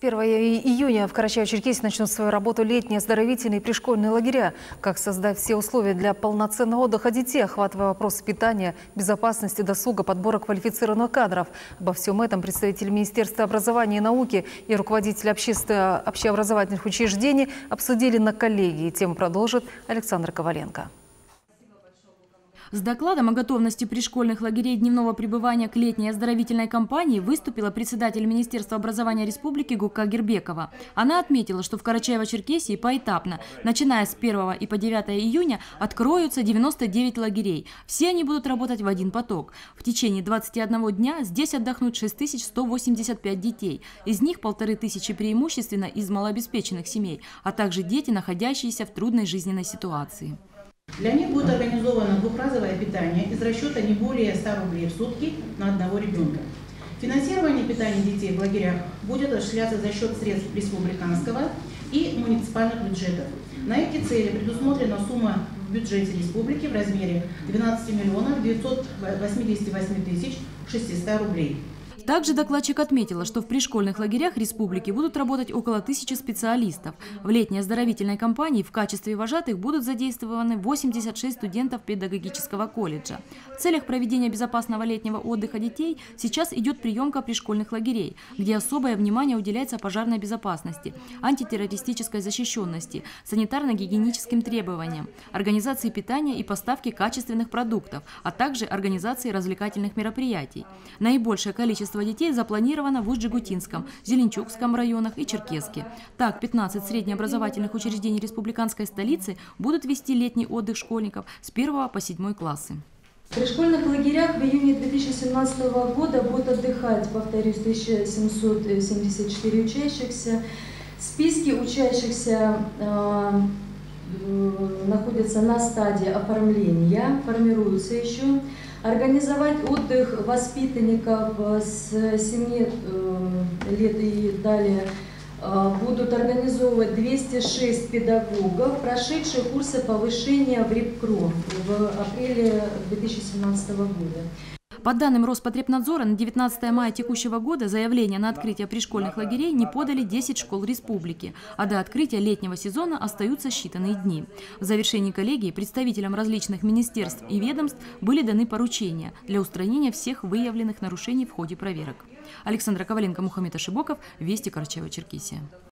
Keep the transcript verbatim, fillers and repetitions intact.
первого июня в Карачаево-Черкесии начнут свою работу летние оздоровительные и пришкольные лагеря. Как создать все условия для полноценного отдыха детей, охватывая вопросы питания, безопасности, досуга, подбора квалифицированных кадров. Обо всем этом представитель Министерства образования и науки и руководитель общественно- общеобразовательных учреждений обсудили на коллегии. Тему продолжит Александр Коваленко. С докладом о готовности пришкольных лагерей дневного пребывания к летней оздоровительной кампании выступила председатель Министерства образования Республики Гукка Гербекова. Она отметила, что в Карачаево-Черкесии поэтапно, начиная с первого и по девятое июня, откроются девяносто девять лагерей. Все они будут работать в один поток. В течение двадцати одного дня здесь отдохнут шесть тысяч сто восемьдесят пять детей. Из них полторы тысячи преимущественно из малообеспеченных семей, а также дети, находящиеся в трудной жизненной ситуации. Для них будет организовано двухразовое питание из расчета не более ста рублей в сутки на одного ребенка. Финансирование питания детей в лагерях будет осуществляться за счет средств республиканского и муниципальных бюджетов. На эти цели предусмотрена сумма в бюджете республики в размере двенадцати миллионов девятисот восьмидесяти восьми тысяч шестисот рублей. Также докладчик отметила, что в пришкольных лагерях республики будут работать около тысячи специалистов. В летней оздоровительной кампании в качестве вожатых будут задействованы восемьдесят шесть студентов педагогического колледжа. В целях проведения безопасного летнего отдыха детей сейчас идет приемка пришкольных лагерей, где особое внимание уделяется пожарной безопасности, антитеррористической защищенности, санитарно-гигиеническим требованиям, организации питания и поставки качественных продуктов, а также организации развлекательных мероприятий. Наибольшее количество детей запланировано в Усть-Жигутинском, Зеленчукском районах и Черкесске. Так, пятнадцать среднеобразовательных учреждений республиканской столицы будут вести летний отдых школьников с первого по седьмой классы. В пришкольных лагерях в июне две тысячи семнадцатого года будут отдыхать, повторюсь, тысяча семьсот семьдесят четыре учащихся. Списки учащихся э, находятся на стадии оформления, формируются еще. Организовать отдых воспитанников с семи лет и далее будут организовывать двести шесть педагогов, прошедших курсы повышения в РИПКРО в апреле две тысячи семнадцатого года. По данным Роспотребнадзора, на девятнадцатое мая текущего года заявление на открытие пришкольных лагерей не подали десять школ республики, а до открытия летнего сезона остаются считанные дни. В завершении коллегии представителям различных министерств и ведомств были даны поручения для устранения всех выявленных нарушений в ходе проверок. Александра Коваленко, Мухаммед Ашибоков, Вести, Карачаево-Черкесия.